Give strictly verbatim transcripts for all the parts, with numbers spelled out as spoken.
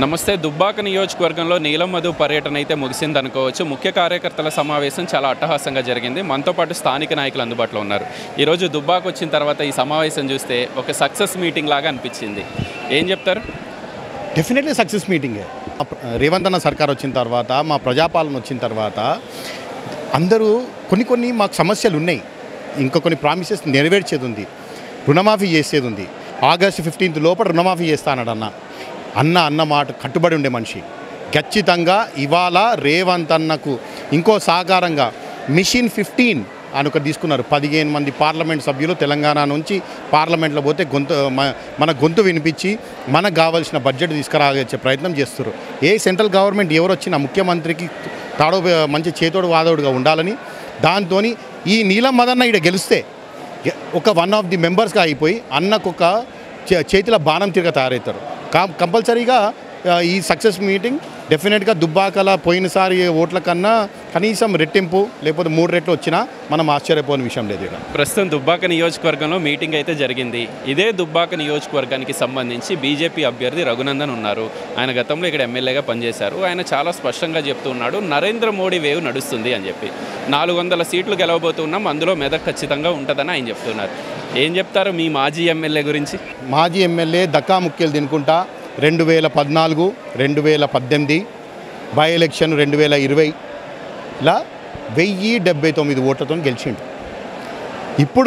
నమస్తే. దుబ్బాక నియోజకవర్గంలో నీలం మధు పర్యటన అయితే ముగిసిందనుకోవచ్చు. ముఖ్య కార్యకర్తల సమావేశం చాలా అట్టహాసంగా జరిగింది. మనతో పాటు స్థానిక నాయకులు అందుబాటులో ఉన్నారు. ఈరోజు దుబ్బాక వచ్చిన తర్వాత ఈ సమావేశం చూస్తే ఒక సక్సెస్ మీటింగ్ లాగా అనిపించింది. ఏం చెప్తారు? Definitely success మీటింగే. రేవంత్ అన్న సర్కార్ వచ్చిన తర్వాత, మా ప్రజాపాలన వచ్చిన తర్వాత అందరూ కొన్ని కొన్ని మాకు సమస్యలు ఉన్నాయి, ఇంకా కొన్ని ప్రామిసెస్ నెరవేర్చేది ఉంది, రుణమాఫీ చేసేది ఉంది. ఆగస్టు ఫిఫ్టీన్త్ లోపల రుణమాఫీ చేస్తా అన్నాడు అన్న అన్న అన్న మాట కట్టుబడి ఉండే మనిషి. ఖచ్చితంగా ఇవాళ రేవంత్ అన్నకు ఇంకో సహకారంగా మిషన్ ఫిఫ్టీన్ అని ఒకటి తీసుకున్నారు. పదిహేను మంది పార్లమెంట్ సభ్యులు తెలంగాణ నుంచి పార్లమెంట్లో పోతే గొంతు మన గొంతు వినిపించి మనకు కావాల్సిన బడ్జెట్ తీసుకురాగచ్చే ప్రయత్నం చేస్తారు. ఏ సెంట్రల్ గవర్నమెంట్ ఎవరు వచ్చినా ముఖ్యమంత్రికి తాడో మంచి చేతోడు వాదోడుగా ఉండాలని దాంతో ఈ నీలం మదన్న ఇక్కడ గెలిస్తే ఒక వన్ ఆఫ్ ది మెంబర్స్గా అయిపోయి అన్నకు ఒక చేతిలో బాణం తిరగ తయారవుతారు. కంపల్సరీగా ఈ సక్సెస్ మీటింగ్ డెఫినెట్గా దుబ్బాకల పోయినసారి ఓట్ల కన్నా కనీసం రెట్టింపు లేకపోతే మూడు రెట్లు వచ్చినా మనం ఆశ్చర్యపోని విషయం లేదు. ఇక్కడ ప్రస్తుతం దుబ్బాక నియోజకవర్గంలో మీటింగ్ అయితే జరిగింది. ఇదే దుబ్బాక నియోజకవర్గానికి సంబంధించి బీజేపీ అభ్యర్థి రఘునందన్ ఉన్నారు. ఆయన గతంలో ఇక్కడ ఎమ్మెల్యేగా పనిచేశారు. ఆయన చాలా స్పష్టంగా చెప్తున్నాడు, నరేంద్ర మోడీ వేవ్ నడుస్తుంది అని చెప్పి. నాలుగు వందల సీట్లు గెలవబోతున్నాం, అందులో మెదక్ ఖచ్చితంగా ఉంటుందని ఆయన చెప్తున్నారు. ఏం చెప్తారు మీ మాజీ ఎమ్మెల్యే గురించి? మాజీ ఎమ్మెల్యే దక్కా ముఖ్యలు తినుకుంటా రెండు వేల పద్నాలుగు రెండు వేల పద్దెనిమిది బై ఎలక్షన్ రెండు వేల ఇరవై ఇలా వెయ్యి డెబ్బై తొమ్మిది ఓట్లతో గెలిచిండు. ఇప్పుడు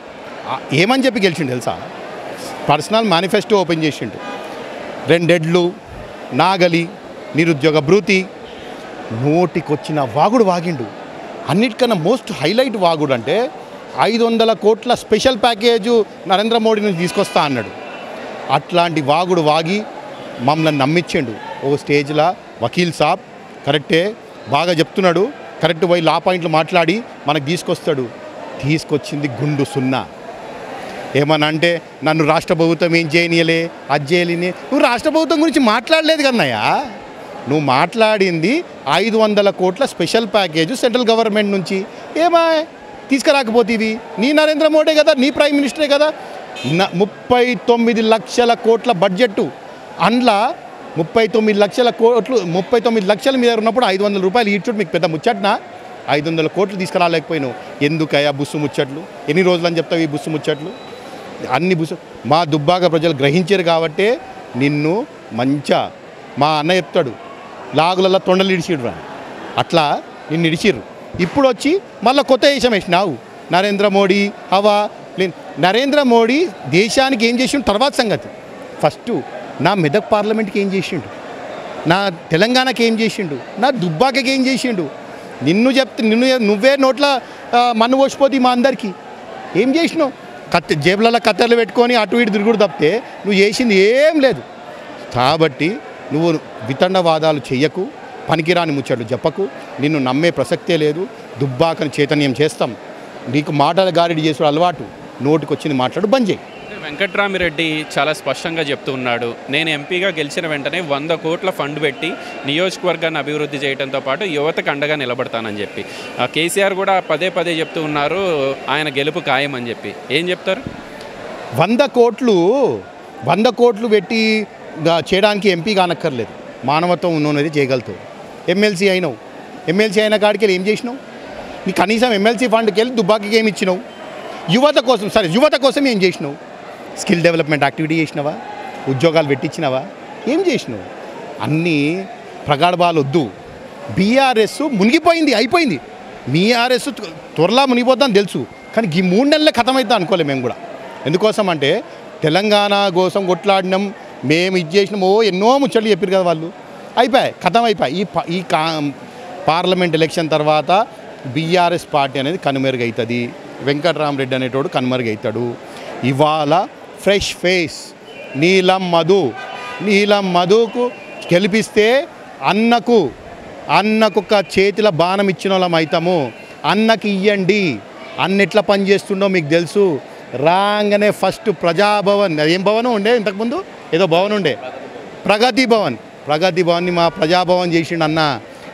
ఏమని చెప్పి గెలిచిండు తెలుసా? పర్సనల్ మేనిఫెస్టో ఓపెన్ చేసిండు. రెండెడ్లు, నాగలి, నిరుద్యోగ భృతి, నోటికొచ్చిన వాగుడు వాగిండు. అన్నిటికన్నా మోస్ట్ హైలైట్ వాగుడు అంటే ఐదు వందల కోట్ల స్పెషల్ ప్యాకేజు నరేంద్ర మోడీ నుంచి తీసుకొస్తా అన్నాడు. అట్లాంటి వాగుడు వాగి మమ్మల్ని నమ్మించిండు. ఓ స్టేజ్లో వకీల్ సాబ్ కరెక్టే బాగా చెప్తున్నాడు, కరెక్ట్ పోయి లా పాయింట్లు మాట్లాడి మనకు తీసుకొస్తాడు. తీసుకొచ్చింది గుండు సున్నా. ఏమన్నా అంటే నన్ను రాష్ట్ర ప్రభుత్వం ఏం చేయనియలే, అది చేయలేని. నువ్వు రాష్ట్ర ప్రభుత్వం గురించి మాట్లాడలేదు కన్నయ్యా. నువ్వు మాట్లాడింది ఐదు వందల కోట్ల స్పెషల్ ప్యాకేజు సెంట్రల్ గవర్నమెంట్ నుంచి. ఏమా తీసుకురాకపోతే ఇవి నీ నరేంద్ర మోడీ కదా, నీ ప్రైమ్ మినిస్టరే కదా. ముప్పై తొమ్మిది లక్షల కోట్ల బడ్జెట్టు, అందులో ముప్పై తొమ్మిది లక్షల కోట్లు ముప్పై తొమ్మిది లక్షల మీద ఉన్నప్పుడు ఐదు వందల రూపాయలు ఇచ్చుడు మీకు పెద్ద ముచ్చట్నా? ఐదు వందల కోట్లు తీసుకురాలేకపోయినావు. ఎందుకయ్యా బుస్సు ముచ్చట్లు? ఎన్ని రోజులు అని చెప్తావు ఈ బుస్సు ముచ్చట్లు? అన్ని బుస్సు మా దుబ్బాక ప్రజలు గ్రహించారు కాబట్టే నిన్ను మంచా మా అన్న చెప్తాడు లాగులలో తొండలు ఇడిచిడు రా, అట్లా నిన్ను ఇడిచిర్రు. ఇప్పుడు వచ్చి మళ్ళీ కొత్త దేశం వేసినావు. నరేంద్ర మోడీ హవా. నరేంద్ర మోడీ దేశానికి ఏం చేసిండు తర్వాత సంగతి. ఫస్ట్ నా మెదక్ పార్లమెంట్కి ఏం చేసిండు, నా తెలంగాణకి ఏం చేసిండు, నా దుబ్బాకకి ఏం చేసిండు. నిన్ను చెప్తే నిన్ను నువ్వే నోట్ల మన్ను పోసిపోతే మా అందరికీ ఏం చేసినావు? కత్తి జేబులలో కత్తెరలు పెట్టుకొని అటు ఇటు తిరుగుడు తప్పితే నువ్వు చేసింది ఏం లేదు. కాబట్టి నువ్వు వితండవాదాలు చెయ్యకు, పనికిరాని ముచ్చట్లు చెప్పకు. నిన్ను నమ్మే ప్రసక్తే లేదు. దుబ్బాకని చైతన్యం చేస్తాం. నీకు మాటల గారిడి చేసే అలవాటు, నోటికి వచ్చింది మాట్లాడు బంద్ చేయి. వెంకట్రామిరెడ్డి చాలా స్పష్టంగా చెప్తూ ఉన్నాడు, నేను ఎంపీగా గెలిచిన వెంటనే వంద కోట్ల ఫండ్ పెట్టి నియోజకవర్గాన్ని అభివృద్ధి చేయడంతో పాటు యువతకు అండగా నిలబడతానని చెప్పి. కేసీఆర్ కూడా పదే పదే చెప్తూ ఉన్నారు ఆయన గెలుపు ఖాయం అని చెప్పి. ఏం చెప్తారు? వంద కోట్లు వంద కోట్లు పెట్టి చేయడానికి ఎంపీ కానక్కర్లేదు, మానవత్వం ఉన్నది చేయగలుగుతావు. ఎమ్మెల్సీ అయినావు, ఎమ్మెల్సీ అయిన కాడికి వెళ్ళి ఏం చేసినావు? నీ కనీసం ఎమ్మెల్సీ ఫండ్కి వెళ్ళి దుబ్బాకి ఏమి ఇచ్చినావు? యువత కోసం సరే యువత కోసం ఏం చేసినావు? స్కిల్ డెవలప్మెంట్ యాక్టివిటీ చేసినావా? ఉద్యోగాలు పెట్టించినావా? ఏం చేసినావు? అన్నీ ప్రగాఢాలు వద్దు. బీఆర్ఎస్ మునిగిపోయింది, అయిపోయింది. బీఆర్ఎస్ త్వరలా మునిగిపోద్దని తెలుసు, కానీ ఈ మూడు నెలలే ఖతమవుతా అనుకోలేము మేము కూడా. ఎందుకోసం అంటే తెలంగాణ కోసం కొట్లాడినాం, మేము ఇది చేసినాం, ఓ ఎన్నో ముచ్చట్లు చెప్పారు కదా వాళ్ళు. అయిపోయాయి, ఖతం అయిపోయాయి. ఈ ఈ కా పార్లమెంట్ ఎలక్షన్ తర్వాత బీఆర్ఎస్ పార్టీ అనేది కనుమరుగవుతుంది. వెంకట్రామరెడ్డి అనేటోడు కనుమరుగవుతాడు. ఇవాళ ఫ్రెష్ ఫేస్ నీలం మధు, నీలం మధుకు గెలిపిస్తే అన్నకు అన్నకు ఒక చేతిలో బాణం ఇచ్చిన వాళ్ళం అవుతాము. అన్నకి ఇవ్వండి. అన్న ఎట్లా పనిచేస్తుండో మీకు తెలుసు. రాగానే ఫస్ట్ ప్రజాభవన్, ఏం భవనం ఉండే ఇంతకుముందు, ఏదో భవన్ ఉండే, ప్రగతి భవన్. ప్రగతి భవన్ని మా ప్రజాభవన్ చేసిండు అన్న.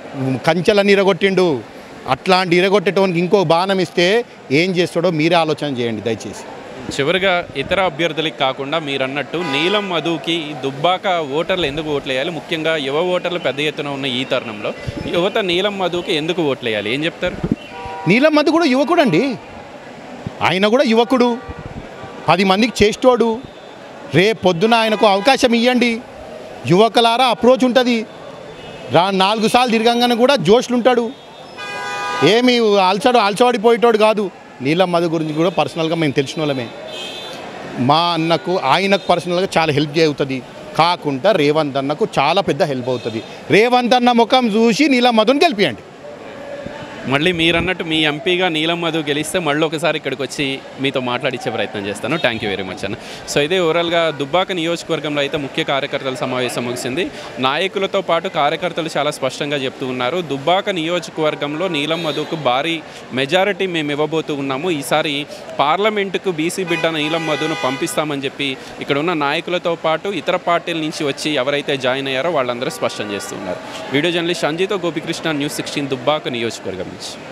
కంచెలని ఇరగొట్టిండు. అట్లాంటి ఇరగొట్టేటోనికి ఇంకో బాణం ఇస్తే ఏం చేస్తాడో మీరే ఆలోచన చేయండి దయచేసి. చివరిగా ఇతర అభ్యర్థులకి కాకుండా మీరు అన్నట్టు నీలం మధుకి దుబ్బాక ఓటర్లు ఎందుకు ఓట్లు వేయాలి, ముఖ్యంగా యువ ఓటర్లు పెద్ద ఎత్తున ఉన్న ఈ తరుణంలో యువత నీలం మధుకి ఎందుకు ఓట్లు వేయాలి, ఏం చెప్తారు? నీలం మధు కూడా యువకుడు అండి, ఆయన కూడా యువకుడు, పది మందికి చేస్తోడు. రేపు పొద్దున ఆయనకు అవకాశం ఇవ్వండి, యువకులారా అప్రోచ్ ఉంటుంది. రా నాలుగు సార్లు తిరగంగానే కూడా జోష్లు ఉంటాడు, ఏమి అలసడు అలసవాడిపోయేటోడు కాదు. నీలం మధు గురించి కూడా పర్సనల్గా మేము తెలిసిన వాళ్ళమే. మా అన్నకు ఆయనకు పర్సనల్గా చాలా హెల్ప్ అవుతుంది, కాకుండా రేవంత్ అన్నకు చాలా పెద్ద హెల్ప్ అవుతుంది. రేవంత్ అన్న ముఖం చూసి నీలం మధుని గెలిపియండి. మళ్ళీ మీరు అన్నట్టు మీ ఎంపీగా నీలం మధు గెలిస్తే మళ్ళీ ఒకసారి ఇక్కడికి వచ్చి మీతో మాట్లాడించే ప్రయత్నం చేస్తాను. థ్యాంక్ యూ వెరీ మచ్ అన్న. సో ఇదే ఓవరాల్గా దుబ్బాక నియోజకవర్గంలో అయితే ముఖ్య కార్యకర్తల సమావేశం ముగిసింది. నాయకులతో పాటు కార్యకర్తలు చాలా స్పష్టంగా చెప్తూ ఉన్నారు, దుబ్బాక నియోజకవర్గంలో నీలం మధుకు భారీ మెజారిటీ మేము ఇవ్వబోతూ ఉన్నాము, ఈసారి పార్లమెంటుకు బీసీ బిడ్డ నీలం మధును పంపిస్తామని చెప్పి ఇక్కడ ఉన్న నాయకులతో పాటు ఇతర పార్టీల నుంచి వచ్చి ఎవరైతే జాయిన్ అయ్యారో వాళ్ళందరూ స్పష్టం చేస్తున్నారు. వీడియో జర్నలిస్ట్ సంజీతో గోపికృష్ణ, న్యూస్ సిక్స్టీన్ దుబ్బాక నియోజకవర్గం నుంచి.